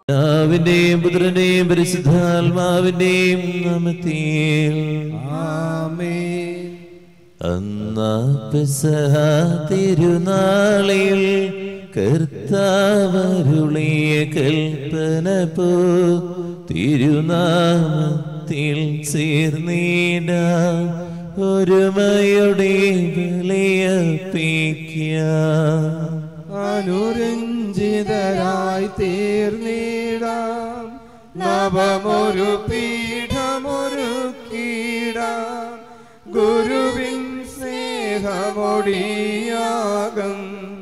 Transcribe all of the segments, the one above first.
പിതാവിന്റെയും പുത്രന്റെയും പരിശുദ്ധാത്മാവിന്റെയും നാമത്തിൽ ആമേൻ. അന്നാ പെസഹ തിരുനാളിൽ കർത്താവരുളിയ കൽപ്പന പോ തിരുനാമത്തിൽ ചേർന്നിടാം ഒരുമയുടെ ബലിയർപ്പിക്കാം. അനുരഞ്ജിതരായി തീർന്നിടാം നവമൊരു പീഠമൊരുക്കിടാം ഗുരുവിൻ സ്നേഹമൊടിയാകം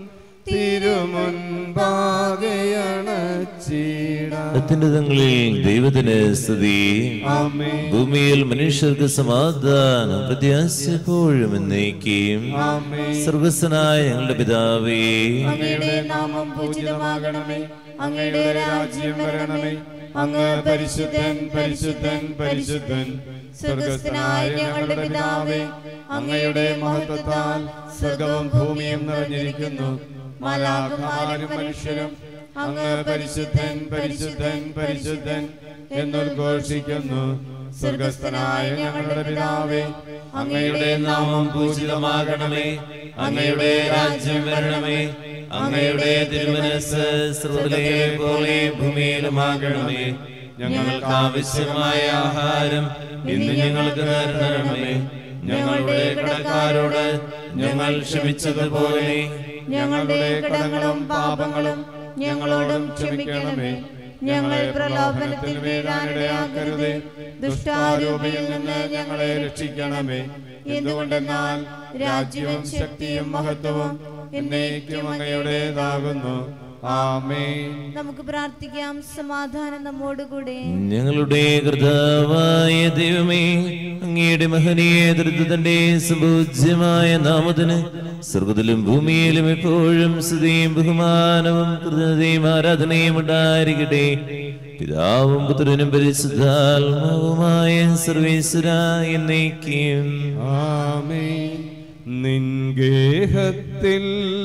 തിരുമുൻപാകയണച്ചിടാം. അത്യുന്നതങ്ങളിൽ ദൈവത്തിന് സ്തുതി. ആമേൻ. ഭൂമിയിൽ മനുഷ്യർക്ക് സമാധാനം പ്രത്യാശപ്പോഴും എന്നേക്കും. ആമേൻ. സർവസ്വനായ ഞങ്ങളുടെ പിതാവേ, അങ്ങയുടെ നാമം പൂജിതമാകണമേ. അങ്ങയുടെ രാജ്യം വരണമേ. അങ്ങ് പരിശുദ്ധൻ പരിശുദ്ധൻ പരിശുദ്ധൻ. സ്വർഗ്ഗസ്ഥനായ ഞങ്ങളുടെ പിതാവേ, അങ്ങയുടെ മഹത്വത്താൽ സ്വർഗ്ഗവും ഭൂമിയും നിറഞ്ഞിരിക്കുന്നു. മാലാഖമാരും മനുഷ്യരും അങ്ങ് പരിശുദ്ധൻ പരിശുദ്ധൻ പരിശുദ്ധൻ എന്നുദ്ഘോഷിക്കുന്നു. സ്വർഗ്ഗസ്ഥനായ ഞങ്ങളുടെ പിതാവേ, അങ്ങയുടെ നാമം പൂജിതമാകണമേ. അങ്ങയുടെ രാജ്യം വരണമേ. അങ്ങയുടെ തിരുമനസ്സ് സ്വർഗ്ഗത്തിലെ പോലെ ഭൂമിയിലുമാകണമേ. ഞങ്ങൾക്ക് ആവശ്യമായ ആഹാരം ഇന്ന് ഞങ്ങൾക്ക് തരണമേ. ഞങ്ങളുടെ കടക്കാരോട് ഞങ്ങൾ ക്ഷമിച്ചതുപോലെ ഞങ്ങളുടെ കടങ്ങളും പാപങ്ങളും ഞങ്ങളോടും ക്ഷമിക്കണമേ. ഞങ്ങളെ പ്രലോഭനത്തിൽ വീഴാനിടയാക്കരുതേ. ദുഷ്ടാരൂപിയിൽ നിന്ന് ഞങ്ങളെ രക്ഷിക്കണമേ. എന്തുകൊണ്ടെന്നാൽ രാജ്യവും ശക്തിയും മഹത്വവും എന്നേക്കും അങ്ങയുടേതാകുന്നു. ആമേൻ. നമുക്ക് പ്രാർത്ഥിക്കാം. സമാധാനം നമ്മോടുകൂടെ. ഞങ്ങളുടെ കർത്താവായ ദൈവമേ, അങ്ങയുടെ മഹനീയ ദൃഢത്തിന്റെ സുപൂജ്യമായ നാമത്തിന് സ്വർഗ്ഗത്തിലും ഭൂമിയിലും എപ്പോഴും സ്തുതിയും ബഹുമാനവും കൃതജ്ഞതയും ആരാധനയും ഉണ്ടായിരിക്കട്ടെ. പിതാവും പുത്രനും പരിശുദ്ധാത്മാവുമായ സർവേശ്വരായ എന്നേക്കും. ആമേൻ. നിൻ ഗേഹത്തിൽ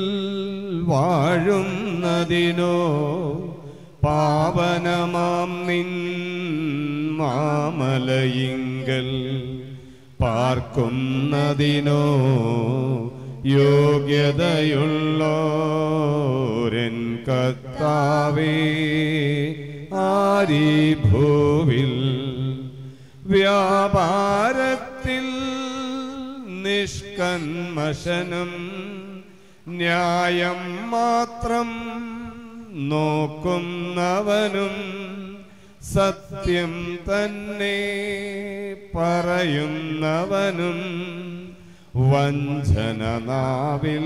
വാഴുന്നതിനോ പാവനമാം നിൻ മാമലയിങ്കൽ പാർക്കുന്നതിനോ യോഗ്യതയുള്ളോരൻ കർത്താവേ, ആരീ ഭൂവിൽ വ്യാപാരത്തിൽ നിഷ്കന്മശനും ന്യായം മാത്രം നോക്കുന്നവനും സത്യം തന്നെ പറയുന്നവനും വഞ്ചന നാവിൽ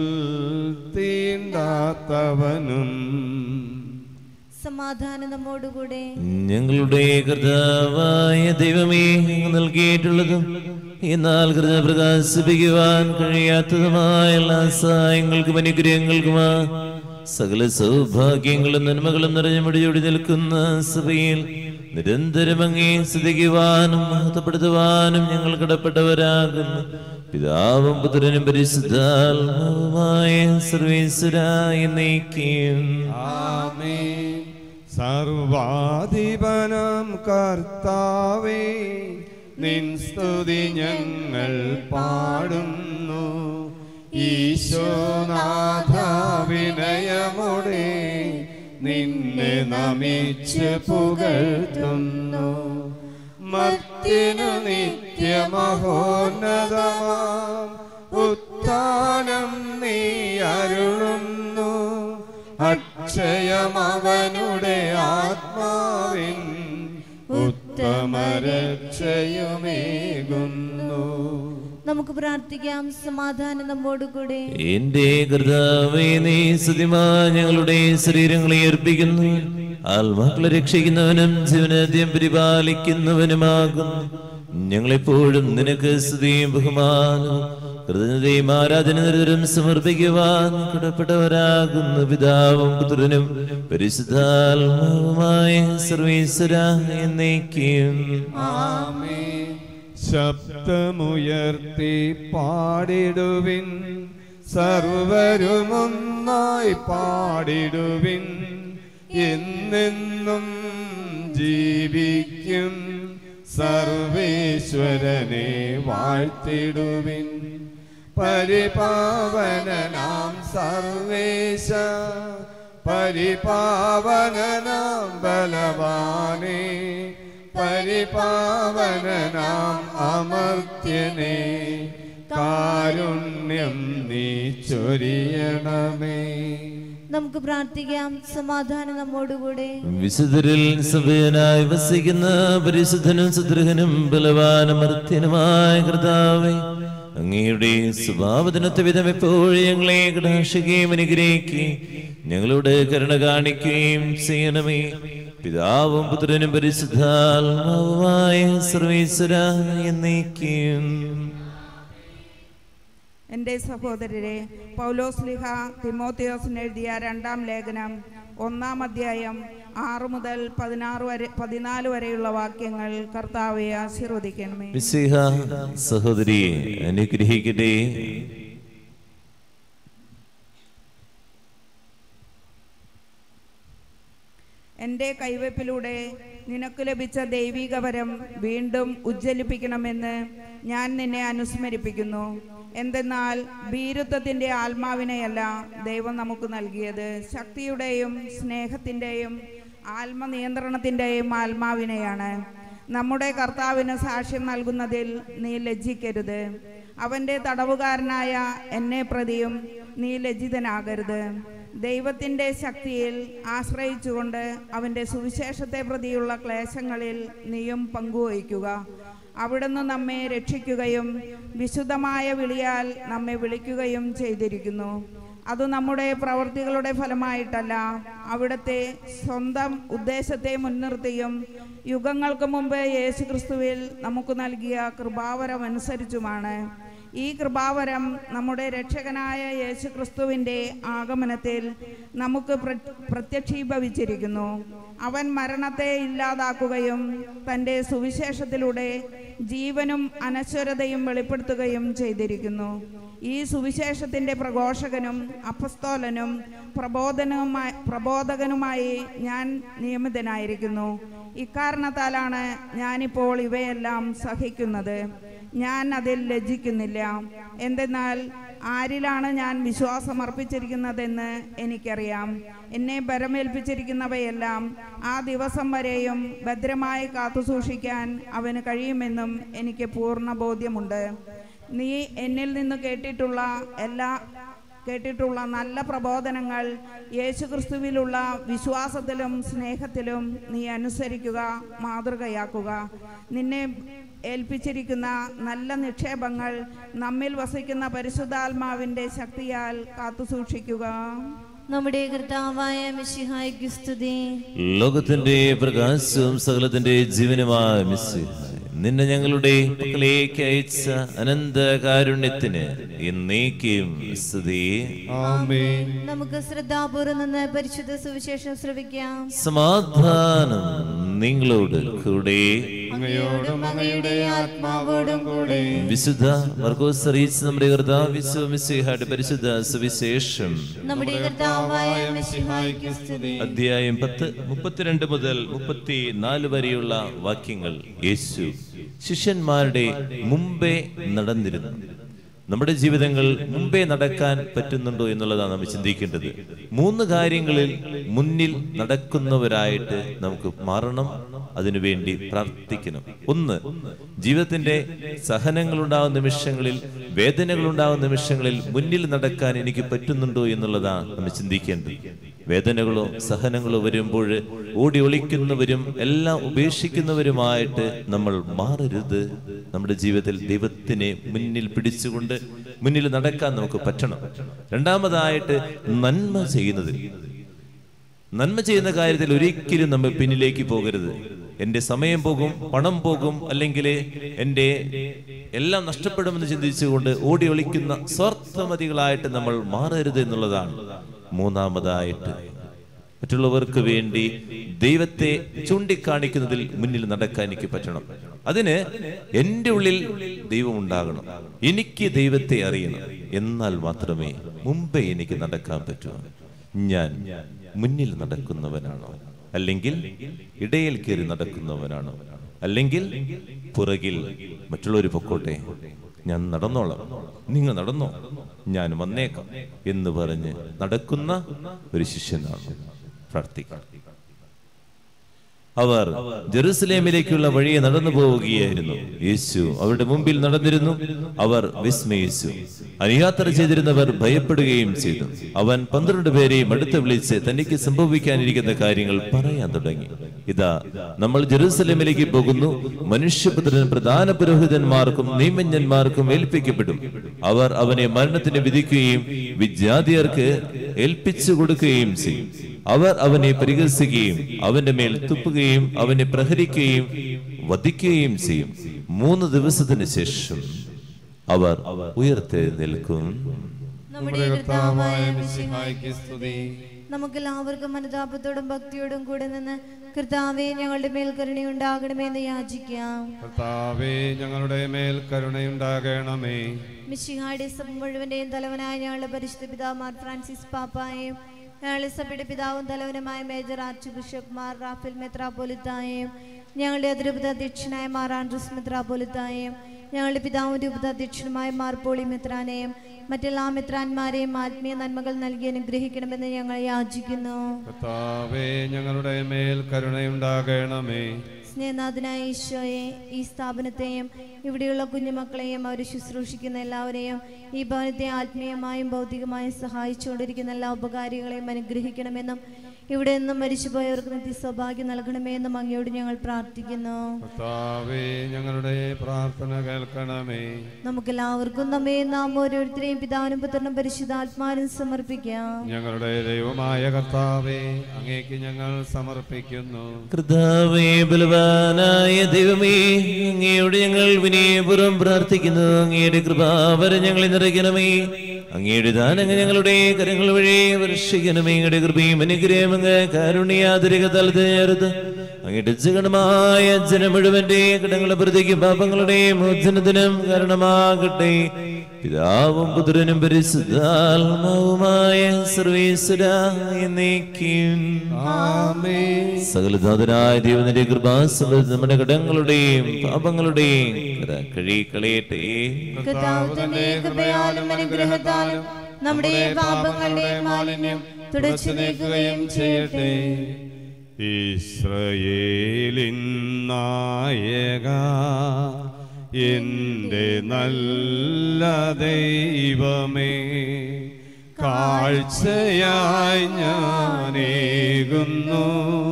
തീണ്ടാത്തവനും. സമാധാനം നമ്മോടുകൂടെ. ഞങ്ങളുടെ കർത്താവായ ദൈവമേ, അങ്ങ് നൽകിയിട്ടുള്ളതും എന്നാൽ കൃത പ്രകാശിപ്പിക്കുവാൻ കഴിയാത്തതുമായ എല്ലാ സഹായങ്ങൾക്കും അനുഗ്രഹങ്ങൾക്കുമാ സകല സൗഭാഗ്യങ്ങളും നന്മകളും നിറഞ്ഞു മുടിയോടി നിൽക്കുന്ന സഭയിൽ നിരന്തരം അങ്ങേ സ്തുതിക്കുവാനും മഹത്വപ്പെടുത്തുവാനും ഞങ്ങൾ കടപ്പെട്ടവരാകുന്നു. പിതാവും പുത്രനും പരിശുദ്ധാത്മാവുമായ സർവേശ്വരായ എന്നേക്കും. ആമേൻ. സർവാധിപനാം കർത്താവേ, നിൻ സ്തുതി ഞങ്ങൾ പാടുന്നു. ഈശോനാഥ വിനയമോടെ നിന്നെ നമിച്ച് പുകഴ്ത്തുന്നു. മർത്യനു നിത്യമഹോന്നതമാം ഉത്ഥാനം നീ അരുളുന്നു. അക്ഷയമവനുടെ ആത്മാവിൻ ഉത്തമരക്ഷയുമേകുന്നു. നമുക്ക് പ്രാർത്ഥിക്കാം. സമാധാനം നമ്മോടുകൂടെ. എന്റെ കർത്താവേ, നീ സ്തുതിമാ ഞങ്ങളുടെ ശരീരങ്ങളെ അർപ്പിക്കുന്നു. ആത്മാക്കളെ രക്ഷിക്കുന്നവനും ജീവനാദ്യം പരിപാലിക്കുന്നവനുമാകുന്നു. ഞങ്ങളെപ്പോഴും നിനക്ക് സ്തുതിയും ബഹുമാനവും കൃതജ്ഞതയും ആരാധന നിരന്തരം സമർപ്പിക്കുവാൻ കടപ്പെട്ടവരാകുന്നു. പിതാവും പുത്രനും പരിശുദ്ധാത്മാവുമായ സർവേശ്വരാ എന്നേക്കും. ആമേൻ. ശബ്ദമുയർത്തി പാടിടുവിൻ, സർവരുമൊന്നായി പാടിടുവിൻ. എന്നെന്നും ജീവിക്കും സർവേശ്വരനെ വാഴ്ത്തിടുവിൻ. പരിപാവനനാം സർവേശ, പരിപാവനനാം ബലവാനേ, പരിപാവനനാം അമർത്യനേ, കാരുണ്യം നീ ചൊരിയണമേ. നമുക്ക് പ്രാർത്ഥിക്കാം. സമാധാനം നമ്മോടുകൂടെ. വിശുദ്ധരിൽ സഭയനായി വസിക്കുന്ന പരിശുദ്ധനും സുദൃഹനും ബലവാനമർത്യനുമായ കർത്താവേ, അങ്ങയുടെ സ്വഭാവദിനത്തെ വിധം എപ്പോഴും ഞങ്ങളെ കടാക്ഷിക്കുകയും അനുഗ്രഹിക്കുകയും ഞങ്ങളോട് കരുണ കാണിക്കുകയും ചെയ്യണമേ. പിതാവും പുത്രനും പരിശുദ്ധാത്മാവുമായ സർവേശ്വരാ എന്നേക്കും. എൻ്റെ സഹോദരരെ, പൗലോസ്ലീഹ തിമോത്തിയോസിന് എഴുതിയ 2-ാം ലേഖനം 1-ാം അധ്യായം 6 മുതൽ 14 വരെയുള്ള വാക്യങ്ങൾ കർത്താവെ ആശീർവദിക്കണമേ. മിശിഹ സഹോദരിയെ അനുഗ്രഹിക്കട്ടെ. എൻ്റെ കൈവെപ്പിലൂടെ നിനക്ക് ലഭിച്ച ദൈവിക വരം വീണ്ടും ഉജ്ജ്വലിപ്പിക്കണമെന്ന് ഞാൻ നിന്നെ അനുസ്മരിപ്പിക്കുന്നു. എന്തെന്നാൽ ഭീരുത്വത്തിൻ്റെ ആത്മാവിനെയല്ല ദൈവം നമുക്ക് നൽകിയത്, ശക്തിയുടെയും സ്നേഹത്തിൻ്റെയും ആത്മനിയന്ത്രണത്തിൻ്റെയും ആത്മാവിനെയാണ്. നമ്മുടെ കർത്താവിന് സാക്ഷ്യം നൽകുന്നതിൽ നീ ലജ്ജിക്കരുത്. അവൻ്റെ തടവുകാരനായ എന്നെ പ്രതിയും നീ ലജ്ജിതനാകരുത്. ദൈവത്തിൻ്റെ ശക്തിയിൽ ആശ്രയിച്ചുകൊണ്ട് അവൻ്റെ സുവിശേഷത്തെ പ്രതിയുള്ള ക്ലേശങ്ങളിൽ നീയും പങ്കുവഹിക്കുക. അവിടുന്ന് നമ്മെ രക്ഷിക്കുകയും വിശുദ്ധമായ വിളിയാൽ നമ്മെ വിളിക്കുകയും ചെയ്തിരിക്കുന്നു. അത് നമ്മുടെ പ്രവൃത്തികളുടെ ഫലമായിട്ടല്ല, അവിടുത്തെ സ്വന്തം ഉദ്ദേശത്തെ മുൻനിർത്തിയും യുഗങ്ങൾക്ക് മുമ്പ് യേശുക്രിസ്തുവിൽ നമുക്ക് നൽകിയ കൃപാവരമനുസരിച്ചുമാണ്. ഈ കൃപാവരം നമ്മുടെ രക്ഷകനായ യേശുക്രിസ്തുവിൻ്റെ ആഗമനത്തിൽ നമുക്ക് പ്രത്യക്ഷീഭവിച്ചിരിക്കുന്നു. അവൻ മരണത്തെ ഇല്ലാതാക്കുകയും തൻ്റെ സുവിശേഷത്തിലൂടെ ജീവനും അനശ്വരതയും വെളിപ്പെടുത്തുകയും ചെയ്തിരിക്കുന്നു. ഈ സുവിശേഷത്തിൻ്റെ പ്രഘോഷകനും അപ്പസ്തോലനും പ്രബോധകനുമായി ഞാൻ നിയമിതനായിരിക്കുന്നു. ഇക്കാരണത്താലാണ് ഞാനിപ്പോൾ ഇവയെല്ലാം സഹിക്കുന്നത്. ഞാൻ അതിൽ ലജ്ജിക്കുന്നില്ല. എന്തെന്നാൽ ആരിലാണ് ഞാൻ വിശ്വാസം അർപ്പിച്ചിരിക്കുന്നതെന്ന് എനിക്കറിയാം. എന്നെ ബലമേൽപ്പിച്ചിരിക്കുന്നവയെല്ലാം ആ ദിവസം വരെയും ഭദ്രമായി കാത്തുസൂക്ഷിക്കാൻ അവന് കഴിയുമെന്നും എനിക്ക് പൂർണ്ണ ബോധ്യമുണ്ട്. നീ എന്നിൽ നിന്ന് കേട്ടിട്ടുള്ള നല്ല പ്രബോധനങ്ങൾ യേശുക്രിസ്തുവിലുള്ള വിശ്വാസത്തിലും സ്നേഹത്തിലും നീ അനുസരിക്കുക, മാതൃകയാക്കുക. നിന്നെ ഏൽപ്പിച്ചിരിക്കുന്ന നല്ല നിക്ഷേപങ്ങൾ നമ്മിൽ വസിക്കുന്ന പരിശുദ്ധാത്മാവിൻ്റെ ശക്തിയാൽ കാത്തുസൂക്ഷിക്കുക. നമ്മുടെ കർത്താവായ മിശിഹായ്ക്ക് സ്തുതി. ലോകത്തിന്റെ പ്രകാശവും സകലത്തിന്റെ ജീവനുമായ മിശിഹ, നിന്നെ ഞങ്ങളുടെ പക്കലേക്ക് അയച്ച അനന്ത കാരുണ്യത്തിന് എന്നേക്കും സ്തുതി. ആമേൻ. നമുക്ക് ശ്രദ്ധാപൂർവം നിന്ന് പരിശുദ്ധ സുവിശേഷം ശ്രവിക്കാം. സമാധാനം നിങ്ങളോട് കൂടെ. അങ്ങയോടും അങ്ങയുടെ ആത്മാവോടും കൂടെ. വിശുദ്ധ മർക്കോസ് അറിയിച്ച നമ്മുടെ കർത്താവ് മിശിഹായുടെ പരിശുദ്ധ സുവിശേഷം. നമ്മുടെ കർത്താവായ മിശിഹായ്ക്ക് സ്തുതി. അധ്യായം 10 32 മുതൽ 34 വരെയുള്ള വാക്യങ്ങൾ. യേശു ശിഷ്യന്മാരുടെ മുമ്പേ നടന്നിരുന്നു. നമ്മുടെ ജീവിതങ്ങൾ മുമ്പേ നടക്കാൻ പറ്റുന്നുണ്ടോ എന്നുള്ളതാണ് നമ്മൾ ചിന്തിക്കേണ്ടത്. 3 കാര്യങ്ങളിൽ മുന്നിൽ നടക്കുന്നവരായിട്ട് നമുക്ക് മാറണം. അതിനുവേണ്ടി പ്രാർത്ഥിക്കണം. 1, ജീവിതത്തിന്റെ സഹനങ്ങളുണ്ടാകുന്ന നിമിഷങ്ങളിൽ, വേദനകളുണ്ടാകുന്ന നിമിഷങ്ങളിൽ മുന്നിൽ നടക്കാൻ എനിക്ക് പറ്റുന്നുണ്ടോ എന്നുള്ളതാണ് നമ്മൾ ചിന്തിക്കേണ്ടത്. വേദനകളോ സഹനങ്ങളോ വരുമ്പോൾ ഓടി ഒളിക്കുന്നവരും എല്ലാം ഉപേക്ഷിക്കുന്നവരുമായിട്ട് നമ്മൾ മാറരുത്. നമ്മുടെ ജീവിതത്തിൽ ദൈവത്തിനെ മുന്നിൽ പിടിച്ചുകൊണ്ട് മുന്നിൽ നടക്കാൻ നമുക്ക് പറ്റണം. രണ്ടാമതായിട്ട് നന്മ ചെയ്യുന്ന കാര്യത്തിൽ ഒരിക്കലും നമ്മൾ പിന്നിലേക്ക് പോകരുത്. എൻ്റെ സമയം പോകും, പണം പോകും, അല്ലെങ്കിൽ എൻ്റെ എല്ലാം നഷ്ടപ്പെടുമെന്ന് ചിന്തിച്ചുകൊണ്ട് ഓടി ഒളിക്കുന്ന സ്വാർത്ഥമതികളായിട്ട് നമ്മൾ മാറരുത് എന്നുള്ളതാണ്. മൂന്നാമതായിട്ട് മറ്റുള്ളവർക്ക് വേണ്ടി ദൈവത്തെ ചൂണ്ടിക്കാണിക്കുന്നതിൽ മുന്നിൽ നടക്കാൻ എനിക്ക് പറ്റണം. അതിന് എൻ്റെ ഉള്ളിൽ ദൈവം ഉണ്ടാകണം. എനിക്ക് ദൈവത്തെ അറിയണം. എന്നാൽ മാത്രമേ മുമ്പേ എനിക്ക് നടക്കാൻ പറ്റൂ. ഞാൻ മുന്നിൽ നടക്കുന്നവനാണോ, അല്ലെങ്കിൽ ഇടയിൽ കയറി നടക്കുന്നവനാണോ, അല്ലെങ്കിൽ പുറകിൽ മറ്റുള്ളവർ പൊക്കോട്ടെ, ഞാൻ നടന്നോളാം, നിങ്ങൾ നടന്നോ, ഞാൻ വന്നേക്കാം എന്ന് പറഞ്ഞ് നടക്കുന്ന ഒരു ശിഷ്യനാണ്. പ്രാർത്ഥിക്കാം. അവർ ജെറുസലേമിലേക്കുള്ള വഴിയെ നടന്നു പോവുകയായിരുന്നു. യേശു അവരുടെ മുമ്പിൽ നടന്നിരുന്നു. അവർ വിസ്മയിച്ചു. അനുയാത്ര ചെയ്തിരുന്നവർ ഭയപ്പെടുകയും ചെയ്തു. അവൻ 12 പേരെയും അടുത്ത് വിളിച്ച് തനിക്ക് സംഭവിക്കാനിരിക്കുന്ന കാര്യങ്ങൾ പറയാൻ തുടങ്ങി. ഇതാ, നമ്മൾ ജെറുസലേമിലേക്ക് പോകുന്നു. മനുഷ്യപുത്രൻ പ്രധാന പുരോഹിതന്മാർക്കും നിയമജ്ഞന്മാർക്കും ഏൽപ്പിക്കപ്പെടും. അവർ അവനെ മരണത്തിന് വിധിക്കുകയും വിജാതിയർക്ക് ഏൽപ്പിച്ചു കൊടുക്കുകയും ചെയ്യും. അവർ അവനെ പരിഹസിക്കുകയും അവന്റെ മേൽ തുപ്പുകയും അവനെ പ്രഹരിക്കുകയും വധിക്കുകയും ചെയ്യും. 3 ദിവസത്തിന് ശേഷം അവർ ഉയർത്തെഴുന്നേൽക്കും. നമ്മുടെ കർത്താവായ മിശിഹായ്ക്ക് സ്തുതി. നമുക്കെല്ലാവർക്കും അനുതാപത്തോടും ഭക്തിയോടും കൂടെ നിന്ന് കർത്താവേ ഞങ്ങളുടെ മേൽ കരുണയുണ്ടാകണമെന്ന് യാചിക്കാം. കർത്താവേ ഞങ്ങളുടെ മേൽ കരുണയുണ്ടാകണമേ. മിശിഹായുടെ സഭ മുഴുവന്റെയും തലവനായ ഞങ്ങളുടെ പരിശുദ്ധ പിതാമാർ ഫ്രാൻസിസ് പാപ്പായും ഞങ്ങളുടെ സഭയുടെ പിതാവും തലവനുമായ major archbishop Mar Raphael മെത്രാപ്പൊലിത്തായെയും ഞങ്ങളുടെ അതിരൂപത അധ്യക്ഷനായ മാർ ആൻഡ്രൂസ് മെത്രാപ്പൊലിത്തായെയും ഞങ്ങളുടെ പിതാവും രൂപത അധ്യക്ഷനുമായ മാർ പോളി മെത്രാനെയും മറ്റെല്ലാ മെത്രാന്മാരെയും ആത്മീയ നന്മകൾ നൽകി അനുഗ്രഹിക്കണമെന്ന് ഞങ്ങൾ യാചിക്കുന്നു. കർത്താവേ ഞങ്ങളുടെ മേൽ കരുണയുണ്ടാകണമേ. സ്നേഹനാഥനായ ഈശോയെ, ഈ സ്ഥാപനത്തെയും ഇവിടെയുള്ള കുഞ്ഞുമക്കളെയും അവർ ശുശ്രൂഷിക്കുന്ന എല്ലാവരെയും ഈ ഭവനത്തെ ആത്മീയമായും ഭൗതികമായും സഹായിച്ചുകൊണ്ടിരിക്കുന്ന എല്ലാ ഉപകാരികളെയും അനുഗ്രഹിക്കണമെന്നും ഇവിടെ നിന്നും മരിച്ചുപോയവർക്ക് നിത്യ സൗഭാഗ്യം നൽകണമെന്നും അങ്ങയോട് ഞങ്ങൾ പ്രാർത്ഥിക്കുന്നു. കർത്താവേ ഞങ്ങളുടെ പ്രാർത്ഥന കേൾക്കണമേ. നമുക്കെല്ലാവർക്കും നമ്മെ നാം ഓരോരുത്തരെയും പിതാവിനും പുത്രനും പരിശുദ്ധാത്മാവിനും സമർപ്പിക്കാം. ഞങ്ങളുടെ ദൈവമായ കർത്താവേ, അങ്ങേക്ക് ഞങ്ങൾ സമർപ്പിക്കുന്നു. കർത്താവേ, ബലവാനായ ദൈവമേ, അങ്ങയോട് ഞങ്ങൾ വിനയപൂർവ്വം പ്രാർത്ഥിക്കുന്നു. അങ്ങയുടെ കൃപാവരം ഞങ്ങളെ നിറയ്ക്കണമേ. അങ്ങയുടെ ദാനങ്ങൾ ഞങ്ങളുടെ കരങ്ങൾ വഴി വർഷിക്കണമേ. അങ്ങയുടെ കൃപയും അനുഗ്രഹം അങ്ങ് കാരുണ്യാതിരിക തലത്ത് ചേർത്ത് അങ്ങയുടെ ജഗണമായ ജനം മുഴുവന്റെ കടങ്ങളുടെ പ്രതിക്ക് പാപങ്ങളുടെ മോചനത്തിനും കാരണമാകട്ടെ. പിതാവും പുത്രനും പരിശുദ്ധാത്മാവുമായ സർവേശ്വരാ എന്നേക്കും ആമേൻ. സകലനാഥനായ ദൈവത്തിന്റെ കൃപാസമ്പത്ത് നമ്മുടെ കടങ്ങളുടെയും പാപങ്ങളുടെയും കഴുകിക്കളയട്ടെ. കർത്താവ് തന്റെ കൃപയാലും അനുഗ്രഹത്താലും നമ്മുടെ പാപങ്ങളുടെ മാലിന്യം തുടച്ചു നീക്കുകയും ചെയ്യട്ടെ. ഇസ്രായേലിൻ നായക, എന്റെ നല്ല ദൈവമേ, കാഴ്ചയായി ഞാനേകുന്നു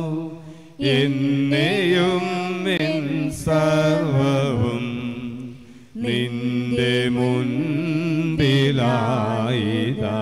എന്നെയും എൻ സർവവും നിന്റെ മുൻപിലായിതാ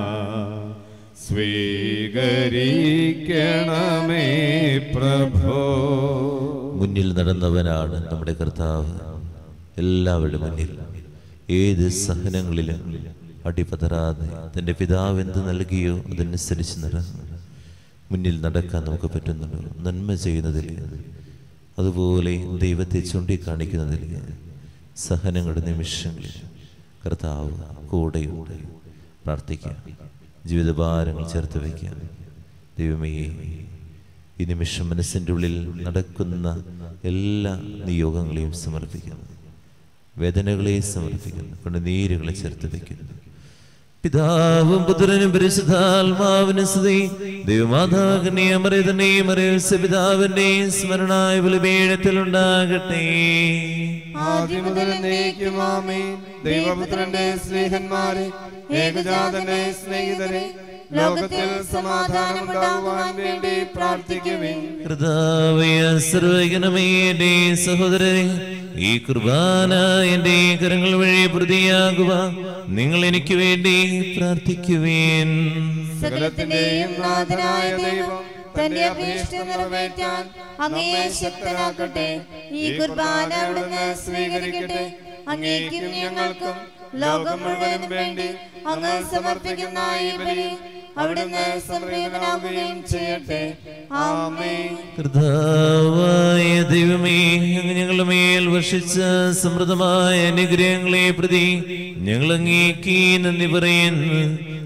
സ്വീകരിക്കണമേ പ്രഭോ. മുന്നിൽ നടന്നവനാണ് നമ്മുടെ കർത്താവ്. എല്ലാവരുടെ മുന്നിൽ ഏത് സഹനങ്ങളിലും അടിപതറാതെ തൻ്റെ പിതാവ് എന്ത് നൽകിയോ അതനുസരിച്ച് മുന്നിൽ നടക്കാൻ നമുക്ക് പറ്റുന്നുണ്ടോ? നന്മ ചെയ്യുന്നതിൽ, അതുപോലെ ദൈവത്തെ ചൂണ്ടിക്കാണിക്കുന്നതിൽ, സഹനങ്ങളുടെ നിമിഷങ്ങളിൽ കർത്താവ് കൂടെയോടെ പ്രാർത്ഥിക്കാം. ജീവിതഭാരങ്ങൾ ചേർത്ത് വയ്ക്കാം. ദൈവമേ, ഈ നിമിഷം മനസ്സിൻ്റെ ഉള്ളിൽ നടക്കുന്ന എല്ലാ നിയോഗങ്ങളെയും സമർപ്പിക്കുന്നു. വേദനകളെ സമർപ്പിക്കുന്നു. കണ്ണുനീരുകളെ ചേർത്ത് വയ്ക്കുന്നു. പിതാവും പുത്രനും പരിശുദ്ധാത്മാവിനും സ്തുതി. ദൈവമാതാവിന്റെയും പിതാവിന്റെയും സ്മരണായ ബലിപീഠത്തിലുണ്ടാകട്ടെ. ആദ്യം മുതൽ എന്നേക്കും ആമേൻ. ദൈവപുത്രന്റെ സ്നേഹന്മാരെ, ഏകജാതന്റെ സ്നേഹിതരെ, ലോകത്തിൽ സമാധാനം ഉണ്ടാകുവാൻ വേണ്ടി പ്രാർത്ഥിക്കുവിൻ. കർത്താവേ, സർവ്വജ്ഞനമേ, എന്റെ സഹോദരരെ, ഈ കുർബാന എന്റെ കരങ്ങൾ വഴി പ്രതിയാകുക. നിങ്ങൾ എനിക്ക് വേണ്ടി പ്രാർത്ഥിക്കുവേൻ. സകലത്തിന്റെയും നാഥനായ ദൈവം തന്റെ അഭീഷ്ട നിറവേറ്റാൻ അങ്ങയെ ശക്തനാക്കട്ടെ. ഈ കുർബാന അവിടുന്ന് സ്വീകരിക്കട്ടെ. അങ്ങേക്കും ഞങ്ങൾക്കും ലോകം മുഴുവനും വേണ്ടി അങ്ങ് സമർപ്പിക്കുന്ന ഈ ബലി അവിടുന്ന് സംപ്രീതനാകുകയും ചെയ്യട്ടെ. ആമേൻ. കർത്താവായ ദൈവമേ, അങ്ങ് ഞങ്ങളുടെ മേൽ വർഷിച്ച സമൃദ്ധമായ അനുഗ്രഹങ്ങളെ പ്രതി ഞങ്ങൾ അങ്ങേക്ക് നന്ദി പറയുന്നു.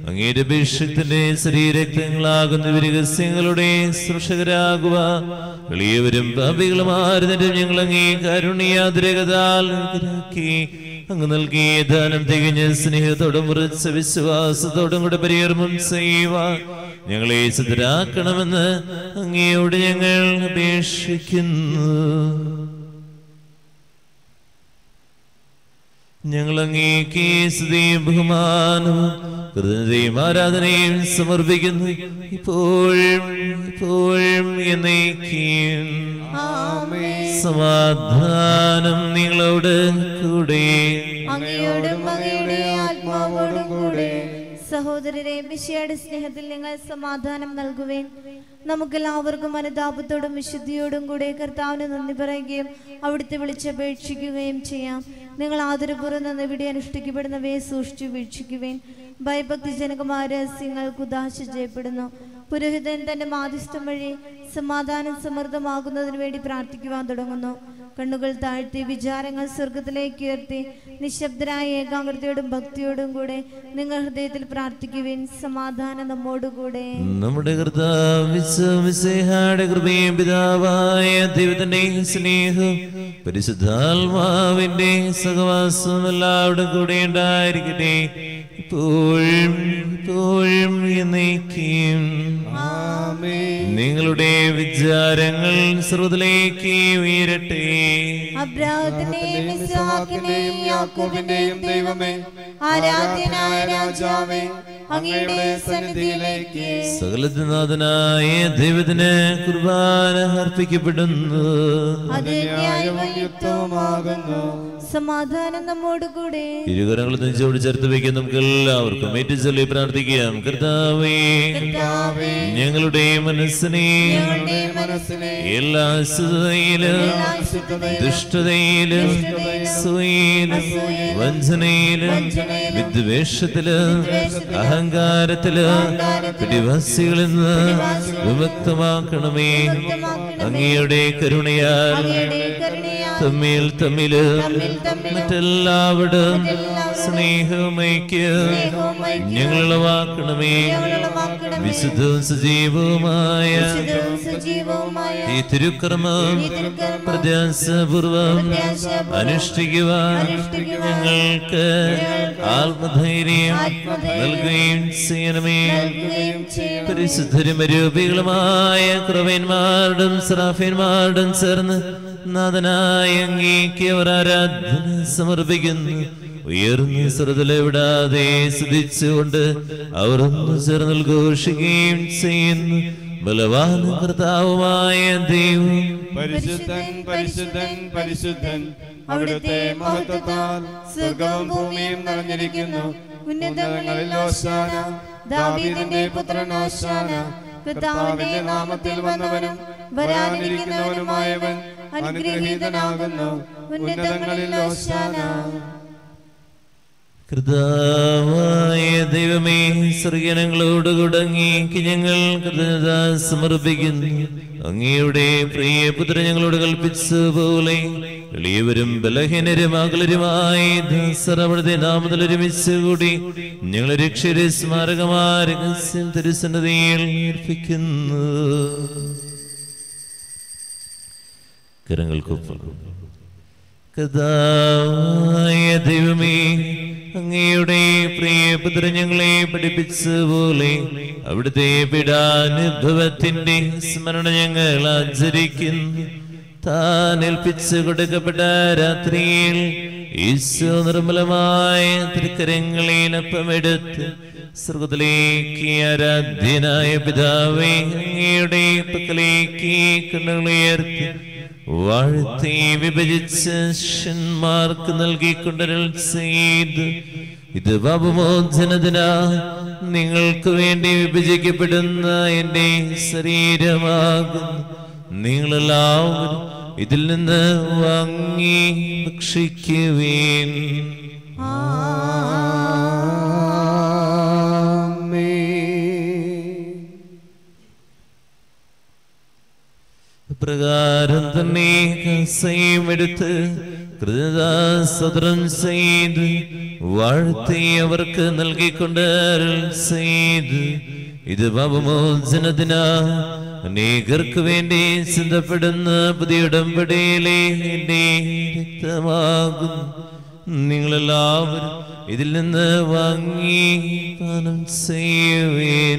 അങ്ങയുടെ അഭിഷേകത്തിന്റെ ശരീരക്തങ്ങളാകുന്ന രഹസ്യങ്ങളുടെ സൃഷ്ടികരാകുക. എളിയവരും പാപികളുമായിരുന്നിട്ടും ഞങ്ങൾ അങ്ങേ കാരുണ്യാതിരകതാൽ അങ്ങ് നൽകിയ ദാനം തികഞ്ഞ സ്നേഹത്തോടും ഉറച്ച വിശ്വാസത്തോടും കൂടെ പരികർമ്മം ചെയ്യുവാൻ ഞങ്ങളെ സിദ്ധരാക്കണമെന്ന് അങ്ങയോട് ഞങ്ങൾ അപേക്ഷിക്കുന്നു. ഞങ്ങൾ അങ്ങേക്ക് സ്തുതിയും ബഹുമാനവും കൃതജ്ഞതയും ആരാധനയും സമർപ്പിക്കുന്നു, ഇപ്പോഴും എപ്പോഴും എന്നേക്കും. സമാധാനം നിങ്ങളോട് കൂടെ, അങ്ങയോടും അങ്ങയുടെ ആത്മാവോടും കൂടെ. സഹോദരരെ, മിശിഹായുടെ സ്നേഹത്തിൽ നിങ്ങൾ സമാധാനം നൽകുവേൻ. നമുക്കെല്ലാവർക്കും അനുതാപത്തോടും വിശുദ്ധിയോടും കൂടെ കർത്താവിന് നന്ദി പറയുകയും അവിടുത്തെ വിളിച്ചപേക്ഷിക്കുകയും ചെയ്യാം. നിങ്ങൾ ആദരപൂർവ്വം നിന്ന് ഇവിടെ അനുഷ്ഠിക്കപ്പെടുന്നവയെ സൂക്ഷിച്ചു വീക്ഷിക്കുവേൻ. ഭയഭക്തിജനകമായ രഹസ്യങ്ങൾ കുദാശ ചെയ്യപ്പെടുന്നു. പുരോഹിതൻ തന്റെ മാധ്യസ്ഥം വഴി സമാധാനം സമൃദ്ധമാകുന്നതിന് വേണ്ടി പ്രാർത്ഥിക്കുവാൻ തുടങ്ങുന്നു. കണ്ണുകൾ താഴ്ത്തി വിചാരങ്ങൾ സ്വർഗത്തിലേക്ക് ഉയർത്തി നിശബ്ദരായ ഏകാഗ്രതയോടും ഭക്തിയോടും കൂടെ നിങ്ങൾ ഹൃദയത്തിൽ പ്രാർത്ഥിക്കുവിൻ. സമാധാനം നമ്മോടുകൂടെ. നമ്മുടെ കർത്താവിന്റെ കൃപയും പിതാവായ ദൈവത്തിന്റെ സ്നേഹം പരിശുദ്ധാത്മാവിന്റെ സഹവാസം എല്ലാവരുടെ കൂടെ ഉണ്ടായിരിക്കട്ടെ, ഇപ്പോഴും എന്നേക്കും. നിങ്ങളുടെ വിചാരങ്ങൾ സ്രോതത്തിലേക്ക് ഉയരട്ടെ. അബ്രാഹത്തിന്റെയും ഇസ്ഹാക്കിന്റെയും യാക്കോബിന്റെയും ദൈവമേ, ആരാധ്യനായ രാജാവേ, അങ്ങയുടെ സന്നിധിയിലേക്ക് സകലനാഥനായ ദൈവത്തിന് കുർബാന അർപ്പിക്കപ്പെടുന്നു. അത് ന്യായവും യുക്തവുമാകുന്നു. സമാധാനം നമ്മോടുകൂടെ. ഇരുകരങ്ങൾ നെഞ്ചോട് ചേർത്ത് വയ്ക്കാൻ നമുക്ക് എല്ലാവർക്കും ഏറ്റുചൊല്ലി പ്രാർത്ഥിക്കാം. കർത്താവേ, ഞങ്ങളുടെ മനസ്സിനെ എല്ലാ അശുദ്ധതയിലും ദുഷ്ടതയിലും സൂയിലും വഞ്ചനയിലും വിദ്വേഷത്തിലും അഹങ്കാരത്തിലും പിടിവാസികളിൽ നിന്ന് വിമുക്തമാക്കണമേ. അങ്ങയുടെ കരുണയാൽ തമ്മിൽ മറ്റെല്ലാവരും സ്നേഹമൈക്യം ഞങ്ങളുളവാക്കണമേ. വിശുദ്ധവും സജീവവുമായ ഈ തിരുക്കർമ്മം പ്രത്യാശപൂർവം അനുഷ്ഠിക്കുവാൻ ഞങ്ങൾക്ക് ആത്മധൈര്യം നൽകുകയും ചെയ്യണമേ. പരിശുദ്ധരും രൂപികളുമായ ക്രവന്മാരുടെയും സറാഫന്മാരുടെയും ചേർന്ന് നാഥനായ അങ്ങേക്ക് അവർ ആരാധന സമർപ്പിക്കുന്നു. ഉയർന്ന സ്വരത്തിലെവിടാതെ സ്തുതിച്ചുകൊണ്ട് അവർ ഒന്ന് ചേർന്ന് ഘോഷിക്കുകയും ചെയ്യുന്നു. ബലവാനും കർത്താവുമായ ദൈവം പരിശുദ്ധൻ പരിശുദ്ധൻ പരിശുദ്ധൻ, അവിടുത്തെ മഹത്വത്താൽ സ്വർഗ്ഗവും ഭൂമിയും നിറഞ്ഞിരിക്കുന്നു. ഉന്നതങ്ങളിൽ ഹോശാന, ദാവീദിന്റെ പുത്രൻ ഹോശാന. കർത്താവിന്റെ നാമത്തിൽ വന്നവനും വരാനിരിക്കുന്നവനുമായവൻ അനുഗ്രഹീതനാകുന്നു. ഉന്നതങ്ങളിൽ ഹോശാന. കർത്താവായ ദൈവമേ, സ്വർഗ്ഗങ്ങളോട് കുടങ്ങി ഞങ്ങൾ കൃതജ്ഞത സമർപ്പിക്കുന്നു. അങ്ങയുടെ പ്രിയപുത്രൻ ഞങ്ങളോട് കൽപ്പിച്ചതുപോലെ എളിയവരും ബലഹീനരും അകലരുമായി അവിടുത്തെ നാമത്തിൽ ഒരുമിച്ച് കൂടി ഞങ്ങൾ രക്ഷയുടെ സ്മാരകമായ രഹസ്യം തിരുസന്നിധിയിൽ അർപ്പിക്കുന്നു. കരങ്ങൾക്കൊപ്പം. കർത്താവായ ദൈവമേ, അങ്ങയുടെ പ്രിയപുത്രൻ ഞങ്ങളെ പഠിപ്പിച്ചതുപോലെ അവിടുത്തെ പീഡാനുഭവത്തിന്റെ സ്മരണ ഞങ്ങൾ ആചരിക്കുന്നു. താൻ ഏൽപ്പിച്ചു കൊടുക്കപ്പെട്ട രാത്രിയിൽ ഈശോ നിർമ്മലമായ തൃക്കരങ്ങളിൽ അപ്പമെടുത്ത് സ്വർഗ്ഗത്തിലേക്ക് ആരാധ്യനായ പിതാവേ അങ്ങയുടെ പക്കലേക്ക് കണ്ണുകളുയർത്തി വാഴ്ത്തി വിഭജിച്ച് ശിഷ്യന്മാർക്ക് നൽകിക്കൊണ്ടരുൾ ചെയ്തു, ഇത് പാപമോചനത്തിനാ നിങ്ങൾക്ക് വേണ്ടി വിഭജിക്കപ്പെടുന്ന എന്റെ ശരീരമാകുന്നു. നിങ്ങളെല്ലാവരും ഇതിൽ നിന്ന് വാങ്ങി ഭക്ഷിക്കുവേൻ. പ്രകാരം തന്നെ കസയും എടുത്ത് കൃതജ്ഞതാസ്തോത്രം ചെയ്ത് വാഴ്ത്തി അവർക്ക് നൽകിക്കൊണ്ട് ചെയ്ത് ഇത് പാപമോചനത്തിനാ അനേകർക്ക് വേണ്ടി ചിന്തപ്പെടുന്ന പുതിയ ഉടമ്പടിയിലെ എന്റെ രക്തമാകുന്നു. നിങ്ങളെല്ലാവരും ഇതിൽ നിന്ന് വാങ്ങി പാനം ചെയ്യുവേൻ.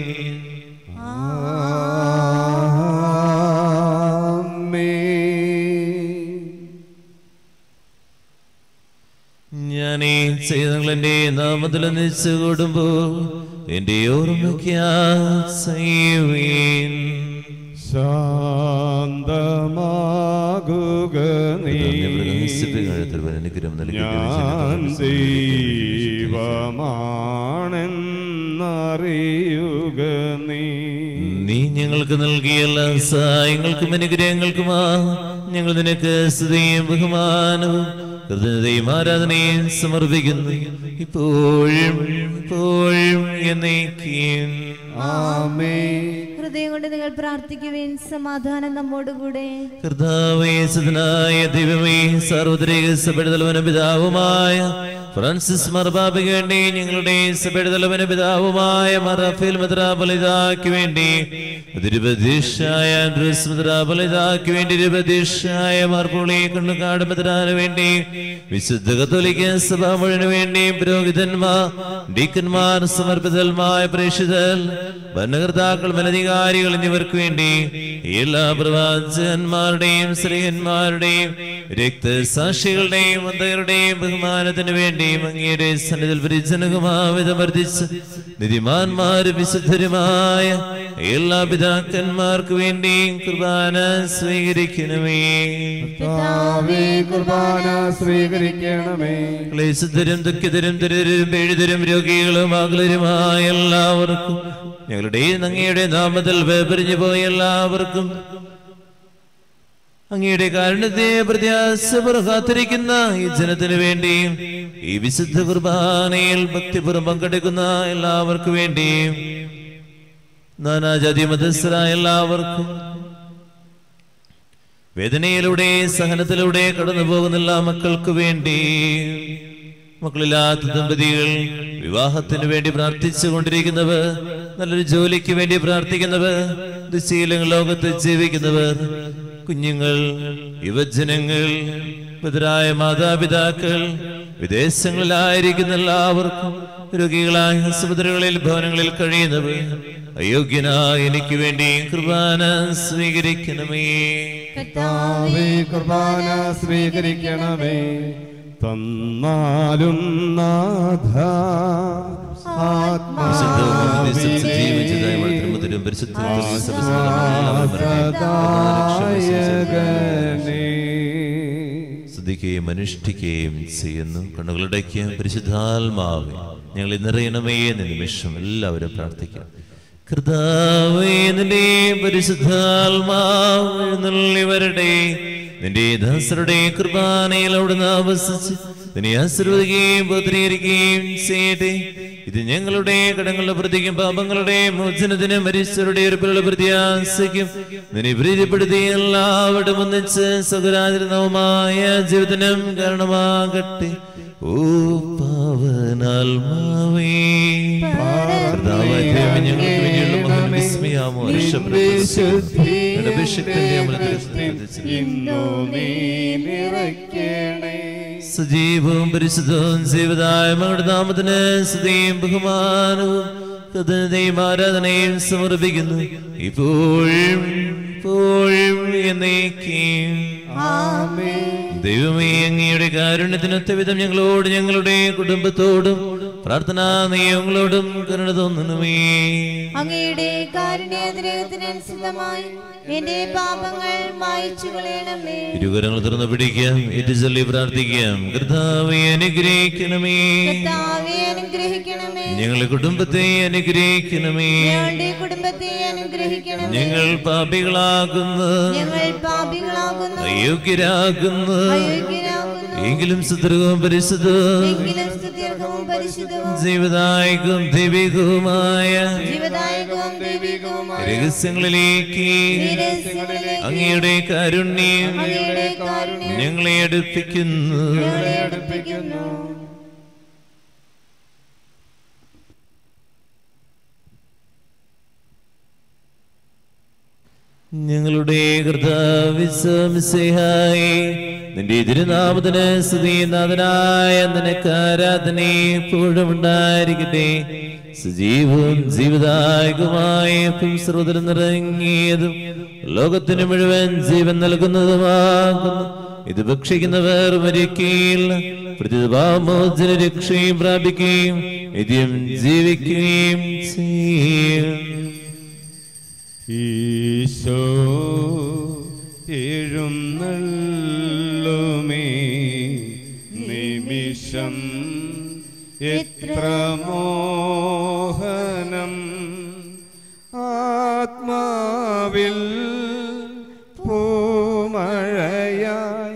ഞാനീ ചെയ്തങ്ങൾ എന്റെ നാമത്തിൽ ഒന്നിച്ചു കൂടുമ്പോൾ എന്റെ ഓർമ്മയ്ക്കാ ചെയ്യുവേൻ. ശാന്തമാകുക നീ, ഞാൻ ദൈവമാണെന്നറിയുക നീ. നീ ഞങ്ങൾക്ക് നൽകിയ എല്ലാ സഹായങ്ങൾക്കും അനുഗ്രഹങ്ങൾക്കുമാ ഞങ്ങൾ നിനക്ക് സ്തുതിയും ബഹുമാനവും കൃതജ്ഞതയും ആരാധനയും സമർപ്പിക്കുന്നു, ഇപ്പോഴും ഇപ്പോഴും എന്നേക്കും. ആമേൻ. ഹൃദയം കൊണ്ട് നിങ്ങൾ പ്രാർത്ഥിക്കുവിൻ. സമാധാനം നമ്മോടുകൂടെ. കർത്താവേ, സദനായ ദൈവമേ, സാർവത്രിക സഭയുടെ തലവനും പിതാവുമായ ഫ്രാൻസിസ് മാർപ്പാപ്പയ്ക്ക് വേണ്ടി, ഞങ്ങളുടെ സഭയുടെ തലവനും പിതാവുമായ മാർ റാഫേൽ മെത്രാപ്പൊലീത്തായ്ക്ക് വേണ്ടി, തിരുപതീശായ ആൻഡ്രൂസ് മെത്രാപ്പൊലീത്തായ്ക്ക് വേണ്ടി, തിരുപതീശായ മാർ പോളി കണ്ണുകാട് മെത്രാന് വേണ്ടി, വിശുദ്ധ കത്തോലിക്ക സഭ മുഴുവന് വേണ്ടി, പുരോഹിതന്മാർ, ഡീക്കന്മാർ, സമർപ്പിതന്മായ പ്രേക്ഷിതർ, ഭരണകർത്താക്കൾ, മേലധികാരികൾ എന്നിവർക്ക് വേണ്ടി, എല്ലാ പ്രവാചകന്മാരുടെയും സ്ത്രീയന്മാരുടെയും രക്തസാക്ഷികളുടെയും വന്ദകരുടെയും ബഹുമാനത്തിന് വേണ്ടി അങ്ങയുടെ സന്നിധിയിൽ പരിജനകമാവിധം വർദ്ധിച്ച് നിധിമാന്മാരും വിശുദ്ധരുമായ എല്ലാ പിതാക്കന്മാർക്ക് വേണ്ടി കുർബാന സ്വീകരിക്കണമേ. കുർബാന സ്വീകരിക്കണമേ. ക്ലേശിതരും ദുഃഖിതരും ദരിദ്രരും പീഡിതരും രോഗികളും ആകുലരുമായ എല്ലാവർക്കും, ഞങ്ങളുടെ അങ്ങയുടെ നാമത്തിൽ വേർപിരിഞ്ഞു പോയ എല്ലാവർക്കും, അങ്ങയുടെ കാരുണ്യത്തെ പ്രത്യാശപൂർവ്വം കാത്തിരിക്കുന്ന ഈ ജനത്തിനു വേണ്ടിയും, ഈ വിശുദ്ധ കുർബാനയിൽ ഭക്തിപൂർവ്വം പങ്കെടുക്കുന്ന എല്ലാവർക്കും വേണ്ടിയും, നാനാജാതി മതസ്ഥരായ എല്ലാവർക്കും, വേദനയിലൂടെ സഹനത്തിലൂടെ കടന്നു പോകുന്ന എല്ലാ മക്കൾക്ക് വേണ്ടി, മക്കളില്ലാത്ത ദമ്പതികൾ വിവാഹത്തിന് വേണ്ടി പ്രാർത്ഥിച്ചു കൊണ്ടിരിക്കുന്നവർ, നല്ലൊരു ജോലിക്ക് വേണ്ടി പ്രാർത്ഥിക്കുന്നവർ, ദുശ്ശീലങ്ങൾ ലോകത്ത് ജീവിക്കുന്നവർ, കുഞ്ഞുങ്ങൾ, യുവജനങ്ങൾ, പിതരായ മാതാപിതാക്കൾ, വിദേശങ്ങളിലായിരിക്കുന്ന എല്ലാവർക്കും, രോഗികളായ ആശുപത്രികളിൽ ഭവനങ്ങളിൽ കഴിയുന്നവർ, അയോഗ്യനായ എനിക്ക് വേണ്ടി കുർബാന സ്വീകരിക്കണമേ. കുർബാന സ്വീകരിക്കണമേ. തന്നാലും നാഥ സ്തുതിക്കുകയും അനുഷ്ഠിക്കുകയും ചെയ്യുന്നു. കണ്ണുകളടയ്ക്ക് പരിശുദ്ധാത്മാവേ ഞങ്ങൾ നിറയണമേ എന്ന നിമിഷം എല്ലാവരും പ്രാർത്ഥിക്കാം. കർത്താവേ, നിന്റെ പരിശുദ്ധാത്മാവ് എഴുന്നള്ളി വരട്ടെ. നിന്റെ ദാസരുടെ കുർബാനയിൽ അവിടുന്ന് ആവസിച്ച് നിന്നെ ആശീർവദിക്കുകയും പുത്രീകരിക്കുകയും ചെയ്യട്ടെ. ഇത് ഞങ്ങളുടെ കടങ്ങളുടെ പ്രതിക്കും പാപങ്ങളുടെ മോചനത്തിനും മരിച്ചവരുടെ ഉറപ്പിലുള്ള പ്രത്യാശയ്ക്കും നിന്നെ പ്രീതിപ്പെടുത്തി എല്ലാവരും ഒന്നിച്ച് സുഖരാചരണവുമായ ജീവിതത്തിനും കാരണമാകട്ടെ. ഓ പാവനാത്മാവേ, ഞങ്ങൾക്ക് വേണ്ടിയുള്ള മഹാവിസ്മയാമോ സജീവവും പരിശുദ്ധവും ജീവതായ മകളുടെ നാമത്തിന് സ്തുതിയും ബഹുമാനവും കൃതജ്ഞതയും ആരാധനയും സമർപ്പിക്കുന്നു, ഇപ്പോഴും ഇപ്പോഴും എന്നേക്കും. ദൈവമേ, അങ്ങയുടെ കാരുണ്യത്തിനൊത്ത വിധം ഞങ്ങളോട് ഞങ്ങളുടെ കുടുംബത്തോടും പ്രാർത്ഥനാ നിയമങ്ങളോടും കരുണ തോന്നണമേ. അങ്ങയുടെ കാരുണ്യാതിരേകത്തിനനുസൃതമായി എന്റെ പാപങ്ങൾ മായ്ച്ചു കളയണമേ. ഇരുകരങ്ങൾ തുറന്നു പിടിക്കാം, ഏറ്റുചൊല്ലി പ്രാർത്ഥിക്കാം. കർത്താവേ അനുഗ്രഹിക്കണമേ, കർത്താവേ അനുഗ്രഹിക്കണമേ. ഞങ്ങളുടെ കുടുംബത്തെ അനുഗ്രഹിക്കണമേ, ഞങ്ങളുടെ കുടുംബത്തെ അനുഗ്രഹിക്കണമേ. ഞങ്ങൾ പാപികളാകുന്നു, ഞങ്ങൾ പാപികളാകുന്നു, അയോഗ്യരാകുന്നു, അയോഗ്യരാകുന്നു. എങ്കിലും സുദൃഢവും പരിശുദ്ധവും എങ്കിലും സ്തുത്യർഹവും പരിശുദ്ധവും ജീവദായകവും ദൈവികവുമായ ദൈവികവുമായ രഹസ്യങ്ങളിലേക്ക് അങ്ങയുടെ കാരുണ്യം ഞങ്ങളെ അടുപ്പിക്കുന്നു. ഞങ്ങളുടെ കർത്താവിശ്വമിശിഹായേ, നിന്റെ തിരുനാമത്തിന് സ്തുതിനാഥനായ നിനക്ക് ആരാധന എപ്പോഴും ഉണ്ടായിരിക്കട്ടെ. സജീവവും ജീവദായകമായ സർവ്വതിലും നിറങ്ങിയതും ലോകത്തിന് മുഴുവൻ ജീവൻ നൽകുന്നതുമാകുന്നു. ഇത് ഭക്ഷിക്കുന്നവർ മരിക്കുകയില്ല, പ്രതിഭാമോചന രക്ഷയും പ്രാപിക്കുകയും നിത്യം ജീവിക്കുകയും ചെയ്യും. ഈശോ എഴുന്നള്ളുമേ നിമിഷം എത്ര മോഹനം ആത്മാവിൽ പൂമഴയായി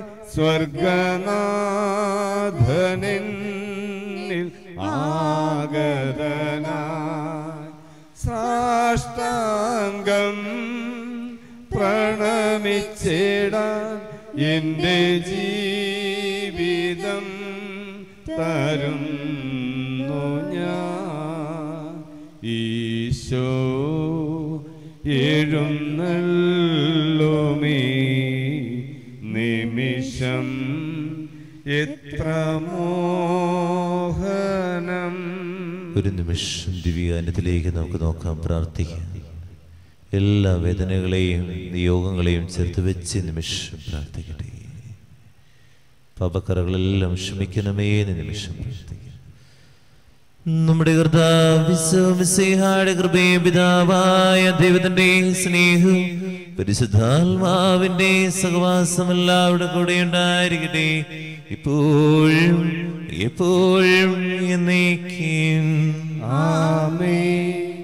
സ്വർഗനാഥനിൽ ആഗതനായി സാഷ്ടാംഗം പ്രണമിച്ചിടാൻ എൻ്റെ ജീവിതം തരുന്നു ഞാൻ. ഈശോ എഴുന്നള്ളുമേ നിമിഷം എത്ര മോഹനം. ഒരു നിമിഷം ദിവ്യഗാനത്തിലേക്ക് നമുക്ക് നോക്കാം, പ്രാർത്ഥിക്കാം. എല്ലാ വേദനകളെയും നിയോഗങ്ങളെയും ചേർത്ത് വെച്ച് നിമിഷം പ്രാർത്ഥിക്കട്ടെ. പാപക്കറകളെല്ലാം ക്ഷമിക്കണമേ എന്ന് നിമിഷം പ്രാർത്ഥിക്കാം. നമ്മുടെ കർത്താവിശ്വമിശിഹായുടെ കൃപയും പിതാവായ ദൈവത്തിന്റെ സ്നേഹവും പരിശുദ്ധാത്മാവിന്റെ സഹവാസം എല്ലാവരുടെ കൂടെ ഉണ്ടായിരിക്കട്ടെ, ഇപ്പോഴും എപ്പോഴും എന്നേക്കും. ആമേൻ.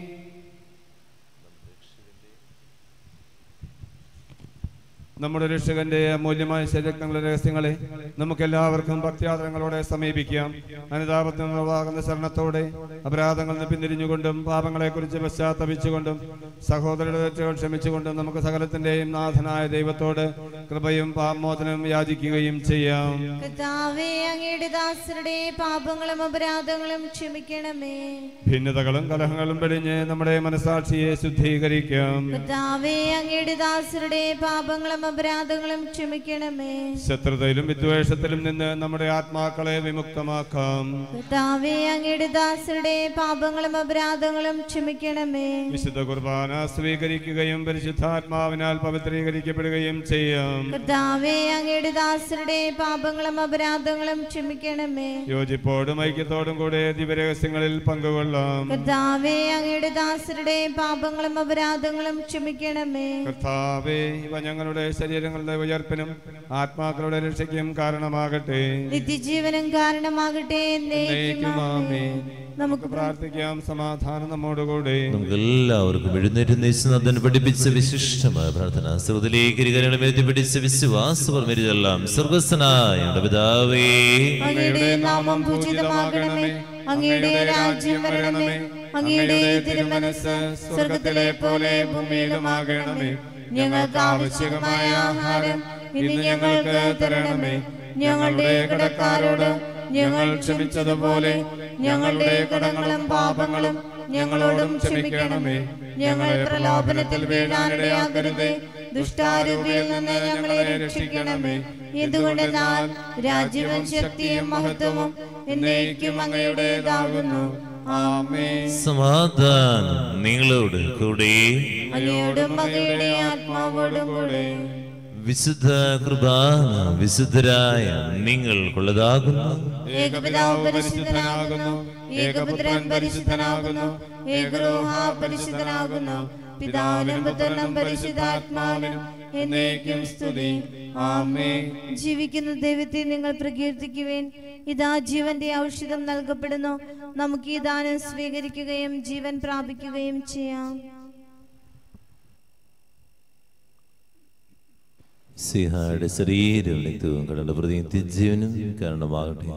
നമ്മുടെ രക്ഷകന്റെ അമൂല്യമായ ശരീരങ്ങളുടെ രഹസ്യങ്ങളെ നമുക്കെല്ലാവർക്കും ഭക്തിയാദരങ്ങളോടെ സമീപിക്കാം. അനുതാപത്തിനുള്ളതാകുന്ന ശരണത്തോടെ അപരാധങ്ങളിൽ നിന്ന് പിന്തിരിഞ്ഞുകൊണ്ടും പാപങ്ങളെക്കുറിച്ച് പശ്ചാത്തപിച്ചുകൊണ്ടും സഹോദരരുടെ തെറ്റുകൾ ക്ഷമിച്ചുകൊണ്ടും നമുക്ക് സകലത്തിന്റെയും നാഥനായ ദൈവത്തോട് കൃപയും പാപമോചനവും യാചിക്കുകയും ചെയ്യാം. കർത്താവേ, അങ്ങയുടെ ദാസരുടെ പാപങ്ങളും അപരാധങ്ങളും ക്ഷമിക്കണമേ. ഭിന്നതകളും കലഹങ്ങളും വെടിഞ്ഞ് നമ്മുടെ മനസാക്ഷിയെ ശുദ്ധീകരിക്കാം. കർത്താവേ, അങ്ങയുടെ ദാസരുടെ പാപങ്ങളും അപരാധങ്ങളും ക്ഷമിക്കണമേ. ശത്രുതയിലും വിദ്വേഷത്തിലും നിന്ന് നമ്മുടെ ആത്മാക്കളെ വിമുക്തമാക്കാം. കർത്താവേ, അങ്ങയുടെ ദാസരുടെ പാപങ്ങളും അപരാധങ്ങളും ക്ഷമിക്കണമേ. വിശുദ്ധ കുർബാന സ്വീകരിക്കുകയും പരിശുദ്ധാത്മാവിനാൽ പവിത്രീകരിക്കപ്പെടുകയും ചെയ്യാം. കർത്താവേ, അങ്ങയുടെ ദാസരുടെ പാപങ്ങളും അപരാധങ്ങളും ക്ഷമിക്കണമേ. യോജിപ്പോടും ഐക്യത്തോടും കൂടെ ദിവ്യരഹസ്യങ്ങളിൽ പങ്കുകൊള്ളാം. കർത്താവേ, അങ്ങയുടെ ദാസരുടെ പാപങ്ങളും അപരാധങ്ങളും ക്ഷമിക്കണമേ. കർത്താവേ, ഇവ ഞങ്ങളുടെ ശരീരങ്ങളുടെ ഉയർപ്പിനും ആത്മാക്കളുടെ രക്ഷയ്ക്കും കാരണമാകട്ടെ, നിത്യജീവനും കാരണമാകട്ടെ. നമുക്ക് പ്രാർത്ഥിക്കാം. സമാധാനം നമ്മോടുകൂടെ. നമുക്ക് എല്ലാവർക്കും എഴുന്നേറ്റ് പഠിപ്പിച്ച വിശിഷ്ടമായ പ്രാർത്ഥന ശ്രുതിലേക്ക് പിടിച്ച വിശ്വാസമെല്ലാം സ്വർഗസ്ഥനായ പിതാവേ, അങ്ങയുടെ നാമം പൂജിതമാകണമേ, അങ്ങയുടെ രാജ്യം വരണമേ, അങ്ങയുടെ തിരുമനസ്സ് സ്വർഗത്തിലെ പോലെ ഭൂമിയിലുമാകണമേ. ഞങ്ങൾക്ക് ആവശ്യമായ ആഹാരം ഇന്ന് ഞങ്ങൾക്ക് തരണമേ. ഞങ്ങളുടെ കടക്കാരോട് ഞങ്ങൾ ക്ഷമിച്ചതുപോലെ ഞങ്ങളുടെ കടങ്ങളും പാപങ്ങളും ഞങ്ങളോടും ക്ഷമിക്കണമേ. ഞങ്ങളെ പ്രലോഭനത്തിൽ വീഴാനിടയാക്കരുതേ, ദുഷ്ടാരൂപിയിൽ നിന്ന് ഞങ്ങളെ രക്ഷിക്കണമേ. എന്തുകൊണ്ടെന്നാൽ രാജ്യവും ശക്തിയും മഹത്വവും എന്നേക്കും അങ്ങയുടേതാകുന്നു. ആമേൻ. സമാധാനം നിങ്ങളോട് കൂടെ, അങ്ങയോടും അങ്ങയുടെ ആത്മാവോടും കൂടെ. വിശുദ്ധ കുർബാന വിശുദ്ധരായ നിങ്ങൾക്കുള്ളതാകുന്നു. ഏകപിതാവ് പരിശുദ്ധനാകുന്നു, ഏകപുത്രൻ പരിശുദ്ധനാകുന്നു, ഏകരൂഹ പരിശുദ്ധനാകുന്നു. പിതാവിനും പുത്രനും പരിശുദ്ധാത്മാവിനും എന്നേക്കും സ്തുതി. ആമേൻ. ജീവിക്കുന്ന ദൈവത്തെ നിങ്ങൾ പ്രകീർത്തിക്കുവേൻ. ഇതാ ജീവന്റെ ഔഷധം നൽകപ്പെടുന്നു. നമുക്ക് ഈ ദാനം സ്വീകരിക്കുകയും ജീവൻ പ്രാപിക്കുകയും ചെയ്യാം. സിഹായുടെ ശരീരവും രക്തവും കടന്റെ പ്രതി നിത്യജീവനും കാരണമാകട്ടെ.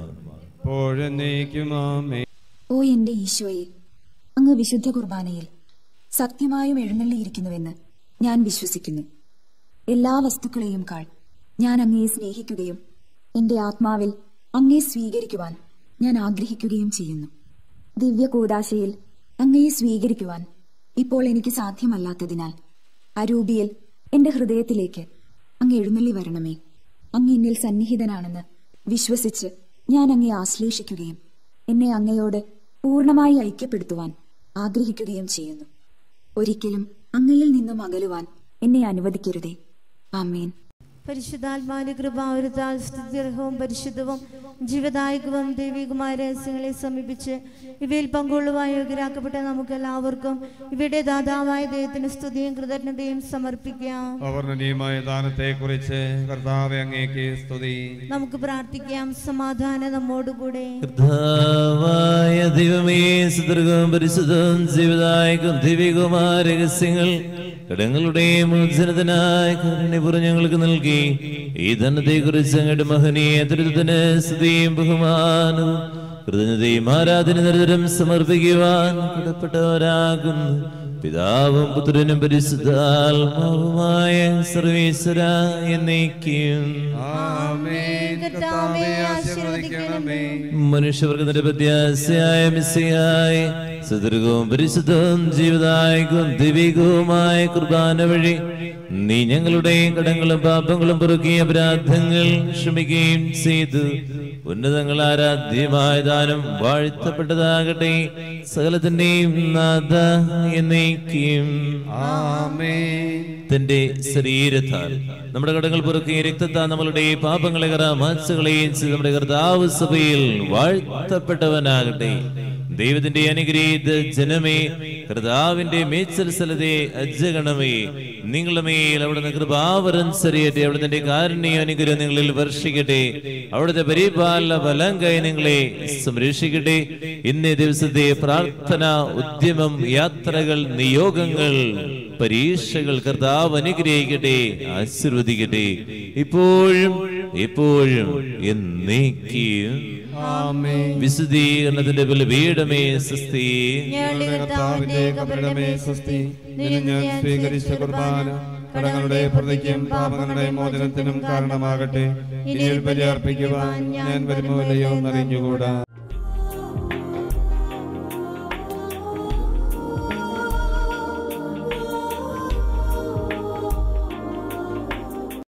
ഓ എന്റെ ഈശോയെ, അങ്ങ് വിശുദ്ധ കുർബാനയിൽ സത്യമായും എഴുന്നള്ളിയിരിക്കുന്നുവെന്ന് ഞാൻ വിശ്വസിക്കുന്നു. എല്ലാ വസ്തുക്കളെയും കാൾ ഞാൻ അങ്ങയെ സ്നേഹിക്കുകയും എന്റെ ആത്മാവിൽ അങ്ങയെ സ്വീകരിക്കുവാൻ ഞാൻ ആഗ്രഹിക്കുകയും ചെയ്യുന്നു. ദിവ്യ കൂദാശയിൽ അങ്ങയെ സ്വീകരിക്കുവാൻ ഇപ്പോൾ എനിക്ക് സാധ്യമല്ലാത്തതിനാൽ അരൂപിയിൽ എന്റെ ഹൃദയത്തിലേക്ക് അങ്ങ് എഴുന്നള്ളി വരണമേ. അങ്ങ് എന്നിൽ സന്നിഹിതനാണെന്ന് വിശ്വസിച്ച് ഞാൻ അങ്ങയെ ആശ്ലേഷിക്കുകയും എന്നെ അങ്ങയോട് പൂർണ്ണമായി ഐക്യപ്പെടുത്തുവാൻ ആഗ്രഹിക്കുകയും ചെയ്യുന്നു. ഒരിക്കലും അങ്ങയിൽ നിന്നും അകലുവാൻ എന്നെ അനുവദിക്കരുതേ. ആമേൻ. പരിശുദ്ധാത്മാവിന്റെ കൃപാവരുത്താൽ സ്തുത്യർഹവും പരിശുദ്ധവും ജീവദായകവും ദൈവികമായ രഹസ്യങ്ങളെ സമീപിച്ച് ഇവയിൽ പങ്കുകൊള്ളുവാൻ യോഗ്യരാക്കപ്പെട്ട നമുക്ക് എല്ലാവർക്കും ഇവയുടെ ദാതാവായ ദൈവത്തിന് സ്തുതിയും കൃതജ്ഞതയും സമർപ്പിക്കാം. അവർണ്ണനീയമായ ദാനത്തെക്കുറിച്ച് കർത്താവേ അങ്ങേക്ക് സ്തുതി. നമുക്ക് പ്രാർത്ഥിക്കാം. സമാധാനം നമ്മോടുകൂടെ. കർത്താവായ ദൈവമേ, സുദീർഘവും പരിശുദ്ധവും ജീവദായകവും ദൈവികവുമായ രഹസ്യങ്ങൾ കടങ്ങളുടെ മോചനത്തിനായി കാരുണ്യപൂർവ്വം ഞങ്ങൾക്ക് നൽകി ഈ ധനത്തെ കുറിച്ച് അങ്ങയുടെ മഹനീയ ദുരിതത്തിന് സ്തുതിയും ബഹുമാനവും കൃതജ്ഞതയും ആരാധന നിരന്തരം സമർപ്പിക്കുവാൻ കടപ്പെട്ടവരാകുന്നു. പിതാവും പുത്രനും പരിശുദ്ധാത്മാവുമായ സർവേശ്വര എന്നേക്കും. മനുഷ്യവർഗത്തിന്റെ പ്രത്യാശയായ മിശിഹായെ, സുദീർഘവും പരിശുദ്ധവും ജീവദായകവും ദൈവികവുമായ കുർബാന വഴി നീ ഞങ്ങളുടെ കടങ്ങളും പാപങ്ങളും പൊറുക്കിയ അപരാധങ്ങൾ ക്ഷമിക്കുകയും ചെയ്തു. ഉന്നതങ്ങൾ ആരാധ്യമായ ദാനം വാഴ്ത്തപ്പെട്ടതാകട്ടെ. സകലത്തിന്റെയും നാഥ എന്നേക്കും. തന്റെ ശരീരത്താൽ നമ്മുടെ കടങ്ങൾ പൊറുക്കുകയും രക്തത്താൽ നമ്മളുടെ പാപങ്ങളെ മാച്ചുകളെയും ചെയ്ത് നമ്മുടെ കർത്താവ് സഭയിൽ വാഴ്ത്തപ്പെട്ടവനാകട്ടെ. ദൈവത്തിന്റെ അനുഗ്രഹീത ജനമേ, കർത്താവിന്റെ മേച്ചൽസലതയെ അജ്ജഗണമേ, നിങ്ങളുടെ മേൽ അവിടുന്ന് കൃപാവരം ചൊരിയട്ടെ. അവിടുത്തെ കാരുണ്യ അനുഗ്രഹം നിങ്ങളിൽ വർഷിക്കട്ടെ. അവിടുത്തെ പരിപാലന ബലം കൈ നിങ്ങളെ സംരക്ഷിക്കട്ടെ. ഇന്നേ ദിവസത്തെ പ്രാർത്ഥന, ഉദ്യമം, യാത്രകൾ, നിയോഗങ്ങൾ, പരീക്ഷകൾ കർത്താവ് അനുഗ്രഹിക്കട്ടെ, ആശീർവദിക്കട്ടെ, ഇപ്പോഴും എപ്പോഴും എന്നേക്കും. വിശുദ്ധീകരണത്തിന്റെ ബലിപീഠമേ സ്വസ്തി. ഞാൻ സ്വീകരിച്ച കുർബാന കടങ്ങളുടെ പ്രതിക്കും പാപങ്ങളുടെ മോചനത്തിനും കാരണമാകട്ടെ. ഇനി ബലി അർപ്പിക്കുവാൻ ഞാൻ വരുമോ ഇല്ലയോ എന്നറിഞ്ഞുകൂടാ.